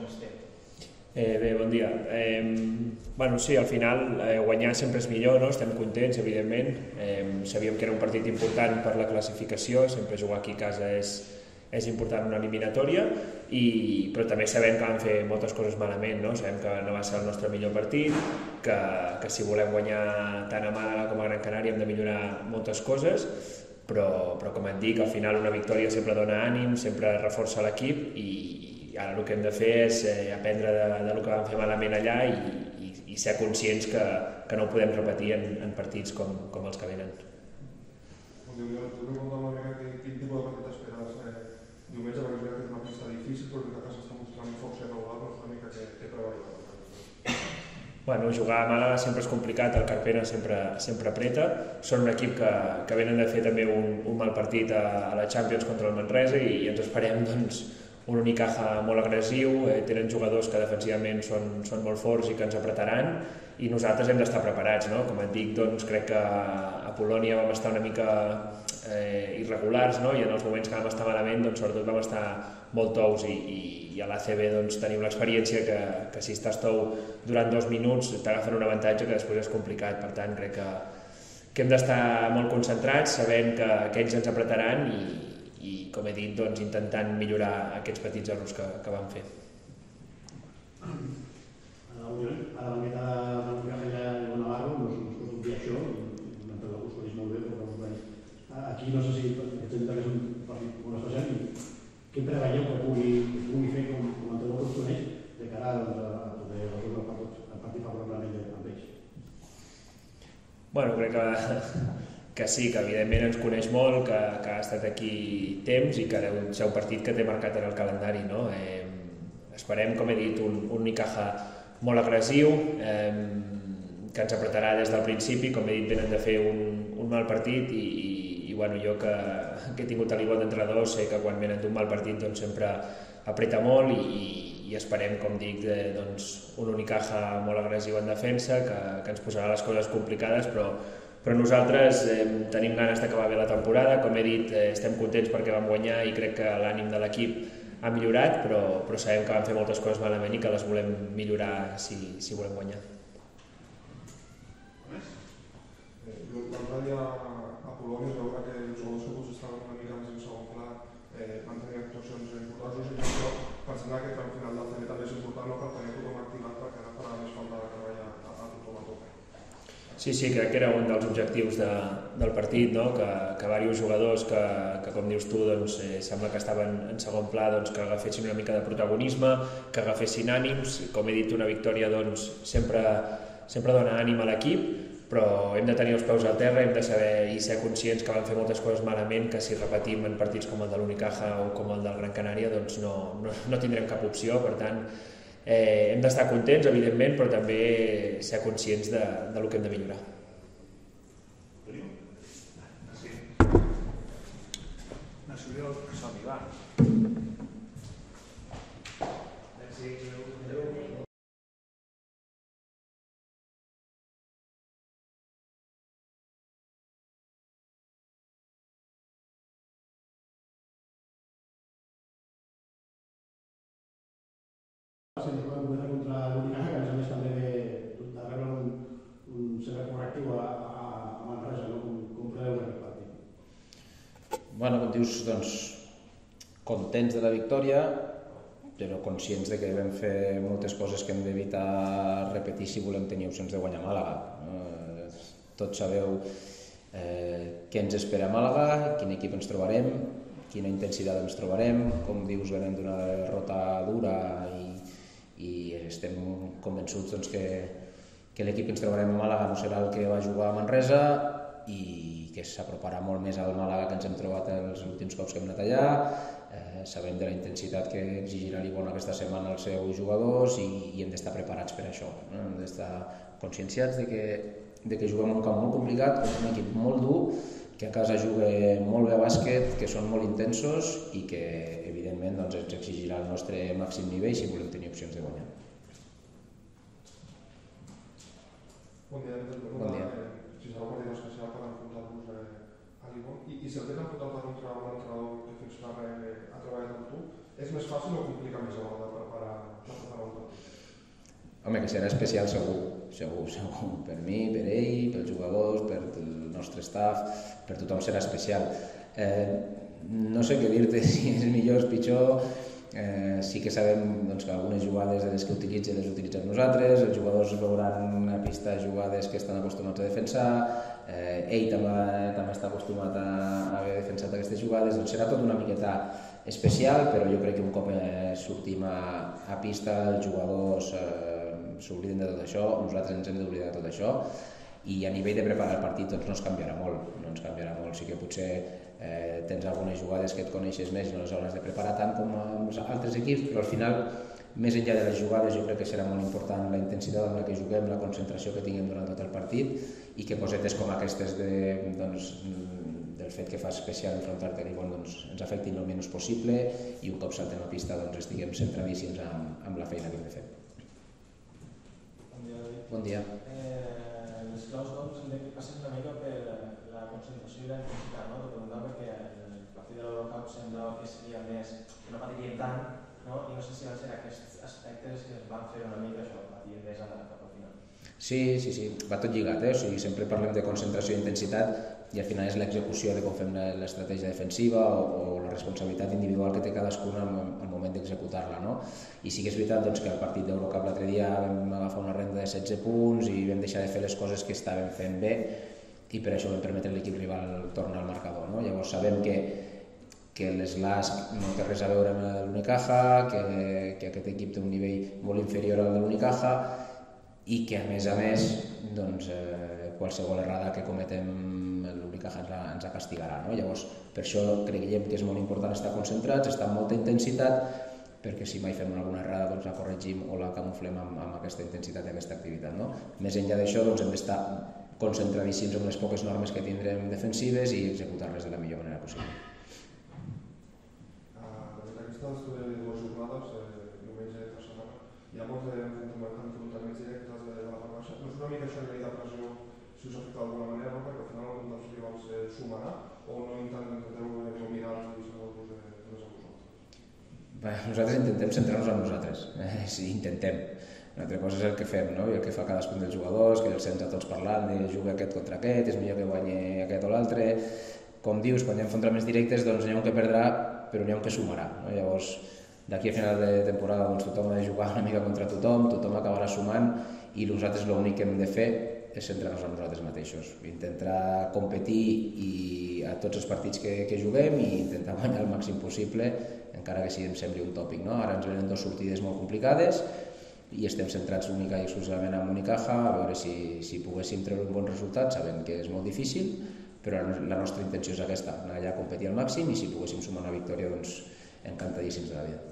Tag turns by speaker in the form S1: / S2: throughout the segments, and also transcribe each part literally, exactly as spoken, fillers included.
S1: estem?
S2: Eh, bé, bon dia. Eh, bueno, sí, al final eh, guanyar sempre és millor, no? Estem contents, evidentment. Eh, sabíem que era un partit important per la classificació, sempre jugar aquí a casa és, és important una eliminatòria, i, però també sabem que vam fer moltes coses malament, no? Sabem que no va ser el nostre millor partit, que, que si volem guanyar tant a Màlaga com a Gran Canària hem de millorar moltes coses, però, però com et dic, al final una victòria sempre dona ànim, sempre reforça l'equip, i i ara el que hem de fer és eh, aprendre de, de lo que vam fer malament allà i, i, i ser conscients que, que no ho podem repetir en, en partits com, com els que venen.
S3: Jo vull contar una mica quin tipus de partit esperes eh, diumenge, perquè és veritat que és una pista difícil, però que casa s'està mostrant força irregular, però és una mica que, que treballa.
S2: Bueno, jugar a Màlaga sempre és complicat, el Carpena sempre, sempre apreta, són un equip que, que venen de fer també un, un mal partit a, a la Champions contra el Manresa i, i ens esperem doncs, un Unicaja molt agressiu, eh, tenen jugadors que defensivament són, són molt forts i que ens apretaran, i nosaltres hem d'estar preparats, no? Com et dic, doncs, crec que a Polònia vam estar una mica eh, irregulars, no? I en els moments que vam estar malament, doncs, sobretot vam estar molt tous, i, i, i a l'A C B doncs, tenim l'experiència que, que si estàs tou durant dos minuts t'agafen un avantatge que després és complicat. Per tant, crec que, que hem d'estar molt concentrats, sabent que, que ells ens apretaran, i i, com he dit, doncs, intentant millorar aquests petits errors que, que vam fer.
S4: A la Unió, a la meitat de la Unió ja hi ha Navarro, no us pot dir això, mentre us coneix molt bé, però us coneix. Aquí no sé si aquest centre és un partit molt especial, i què preveieu que pugui, que pugui fer com, com entrenador que us coneix de cara doncs, a poder resoldre el partit favorablement amb ells?
S2: Bueno, crec que que sí, que evidentment ens coneix molt, que, que ha estat aquí temps i que deu ser un partit que té marcat en el calendari, no? Eh, esperem, com he dit, un, un Unicaja molt agressiu, eh, que ens apretarà des del principi. Com he dit, venen de fer un, un mal partit, i, i, i bueno, jo que, que he tingut a l'igual d'entrenador sé que quan venen d'un mal partit doncs sempre apreta molt, i, i esperem, com dic, de, doncs, un Unicaja molt agressiu en defensa, que, que ens posarà les coses complicades, però Però nosaltres eh, tenim ganes d'acabar bé la temporada. Com he dit, eh, estem contents perquè vam guanyar i crec que l'ànim de l'equip ha millorat, però, però sabem que vam fer moltes coses malament i que les volem millorar si, si volem guanyar.
S3: L'altre dia a Polònia es veurà que els jugadors que estaven una mica més en segon pla eh, van tenir actuacions importants, i això pensant que el final del també també és important, no? Per tenir tothom activat, perquè ara farà més falta treballar a, a tothom a tope.
S2: Sí, sí, crec que era un dels objectius de, del partit, no? que, que diversos jugadors que, que, com dius tu, doncs, eh, sembla que estaven en segon pla, doncs, que agafessin una mica de protagonisme, que agafessin ànims. Com he dit, una victòria doncs, sempre, sempre dona ànim a l'equip, però hem de tenir els peus al terra, hem de saber i ser conscients que van fer moltes coses malament, que si repetim en partits com el de l'Unicaja o com el del Gran Canària, doncs no, no, no tindrem cap opció. Per tant, Eh, hem d'estar contents, evidentment, però també ser conscients de, de lo que hem de millorar.
S1: Sí. Nacional, som-hi, va. Merci. Adéu.
S4: Sempre va guanyar contra l'Unicaja, que a més a més també ve de rebre un, un servei correctiu a, a, a Manresa, no? Com, com preveu aquest partit?
S5: Bueno, com dius, doncs, contents de la victòria, però conscients de que vam fer moltes coses que hem d'evitar repetir si volem tenir opcions de guanyar Màlaga. Eh, tots sabeu eh, què ens espera a Màlaga, quin equip ens trobarem, quina intensitat ens trobarem. Com dius, venim d'una derrota dura i i estem convençuts doncs, que, que l'equip que ens trobarem a Màlaga no serà el que va jugar a Manresa i que s'aproparà molt més al Màlaga que ens hem trobat els últims cops que hem anat allà. Eh, sabem de la intensitat que exigirà l'Ibon aquesta setmana als seus jugadors, i, i hem d'estar preparats per això, no? Hem d'estar conscienciats de que, de que juguem un camp molt complicat, un equip molt dur, que a casa juga molt bé a bàsquet, que són molt intensos i que evidentment doncs, ens exigirà el nostre màxim nivell si volem tenir opcions de guanyar.
S3: Bon dia,
S5: bon dia.
S3: Eh, si serà un partit especial per enfrontar-vos eh, a l'Ibon, i, i si el tenen enfrontat contra un entrenador que fins ara eh, ha treballat amb tu, és més fàcil o complica més a l'hora de preparar la
S5: Home, que serà especial segur, segur, segur. Per mi, per ell, pels jugadors, per el nostre staff, per tothom serà especial. Eh, no sé què dir-te, si és millor o és pitjor. Eh, sí que sabem doncs, que algunes jugades de les que utilitzen les utilitzem nosaltres, els jugadors veuran a pista jugades que estan acostumats a defensar, eh, ell també, també està acostumat a haver defensat aquestes jugades, doncs serà tot una miqueta especial, però jo crec que un cop eh, sortim a, a pista els jugadors eh, s'obliden de tot això, nosaltres ens hem d'oblidar de tot això, i a nivell de preparar el partit doncs no es canviarà molt, no ens canviarà molt, sí que potser eh, tens algunes jugades que et coneixes més i no les hauràs de preparar tant com els altres equips, però al final, més enllà de les jugades, jo crec que serà molt important la intensitat amb la que juguem, la concentració que tinguem durant tot el partit, i que cosetes com aquestes de, doncs, del fet que fa especial enfrontar-te a Ribon doncs, ens afectin el menys possible i un cop saltem a pista doncs, estiguem centradíssims amb, amb la feina que hem de fer. Bon dia.
S6: Eh, les claus doncs hem de que passen una mica per la concentració i la intensitat, no? T'ho preguntava perquè el partit de l'Eurocup semblava que seria més, que no patiríem tant, no? I no sé si van ser aquests aspectes que es van fer una mica això, patir més a la cap al final.
S5: Sí, sí, sí, va tot lligat, eh? O sigui, sempre parlem de concentració i intensitat i al final és l'execució de com fem l'estratègia defensiva o, o la responsabilitat individual que té cadascuna al moment d'executar-la, no? I sí que és veritat doncs, que al partit d'Eurocup l'altre dia vam agafar una renda de setze punts i vam deixar de fer les coses que estàvem fent bé i per això vam permetre a l'equip rival tornar al marcador, no? Llavors sabem que que l'Slask no té res a veure amb l'Unicaja, que, que aquest equip té un nivell molt inferior al de l'Unicaja i que a més a més doncs, eh, qualsevol errada que cometem l'Unicaja ens, ens castigarà, no? Llavors per això creiem que és molt important estar concentrats, estar amb molta intensitat, perquè si mai fem alguna errada doncs la corregim o la camuflem amb, amb aquesta intensitat i aquesta activitat, no? Més enllà d'això doncs, hem d'estar concentradíssims amb les poques normes que tindrem defensives i executar-les de la millor manera possible.
S3: Aquestes dues jornades, eh, diumenge i altra setmana, hi ha molts enfrontaments directes de la part baixa. No és una mica això a nivell de pressió si us afecta d'alguna manera, no? Perquè al final algun dels rivals eh, sumarà o no intenten treure o mirar-los i saber-vos de més a vosaltres?
S5: Bé, nosaltres intentem centrar-nos en nosaltres, eh, sí, intentem. Una altra cosa és el que fem, no? I el que fa cadascun dels jugadors, que els sents a tots parlant de juga aquest contra aquest, és millor que guanyi aquest o l'altre. Com dius, quan hi ha enfrontaments directes doncs n'hi ha un que perdrà però n'hi ha un que sumarà, no? Llavors d'aquí a final de temporada doncs, tothom ha de jugar una mica contra tothom, tothom acabarà sumant i nosaltres l'únic que hem de fer és centrar-nos en nosaltres mateixos, intentar competir i a tots els partits que, que juguem i intentar guanyar el màxim possible, encara que sí em sembli un tòpic, no? Ara ens venen dues sortides molt complicades i estem centrats única i exclusivament en Unicaja, a veure si, si poguéssim treure un bon resultat, sabent que és molt difícil, però la nostra intenció és aquesta, anar allà a competir al màxim i si poguéssim sumar una victòria, doncs encantadíssims de la vida.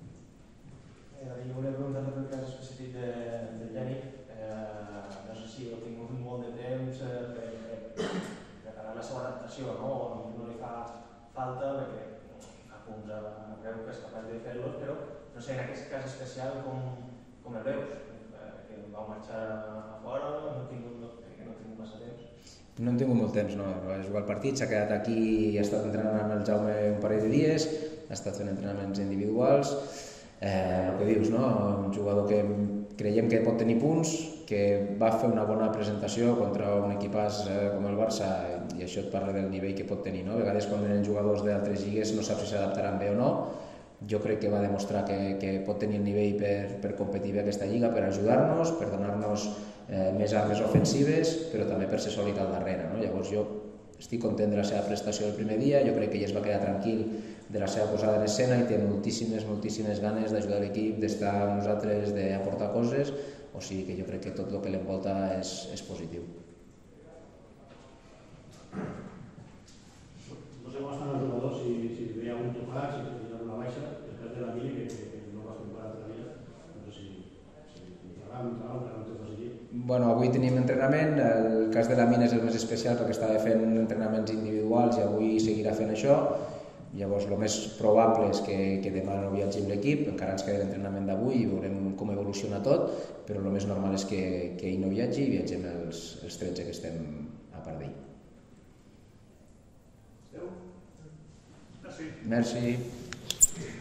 S6: Eh, David, jo volia preguntar-te per el cas específic de, de Yannick. Eh, no sé si heu tingut molt de temps eh, per, per preparar la seva adaptació, no? O no li fa falta, perquè fa punts a veu que és capaç de fer-los, però no sé, en aquest cas especial com, com el veus? Eh, que vau marxar a fora, no he tingut, no, no he tingut massa temps.
S5: No hem tingut molt temps, no. Va jugar el partit, s'ha quedat aquí i ha estat entrenant amb el Jaume un parell de dies, ha estat fent entrenaments individuals. Eh, el que dius, no? Un jugador que creiem que pot tenir punts, que va fer una bona presentació contra un equipàs eh, com el Barça i això et parla del nivell que pot tenir, no? A vegades quan venen jugadors d'altres lligues no saps si s'adaptaran bé o no. Jo crec que va demostrar que, que pot tenir el nivell per, per competir bé aquesta lliga, per ajudar-nos, per donar-nos eh, més armes ofensives, però també per ser sòlid al darrere, no? Llavors jo estic content de la seva prestació el primer dia, jo crec que ell es va quedar tranquil de la seva posada en escena i té moltíssimes, moltíssimes ganes d'ajudar l'equip, d'estar amb nosaltres, d'aportar coses, o sigui que jo crec que tot el que l'envolta és, és positiu.
S4: No sé com estan els jugadors, si, si hi ha algun tocat, si hi ha alguna baixa, el cas de la Mili, que, que, que no vas comparar tota la vida, no sé si, si ni treball, ni treball, que no t'ho fas allí.
S5: Bueno, avui tenim entrenament, el cas de la Mina és el més especial perquè estava fent entrenaments individuals i avui seguirà fent això. Llavors el més probable és que, que demà no viatgi amb l'equip, encara ens queda l'entrenament d'avui i veurem com evoluciona tot, però el més normal és que, que ell no viatgi i viatgem els, els tretze que estem a part d'ell.
S1: Merci.
S5: Merci.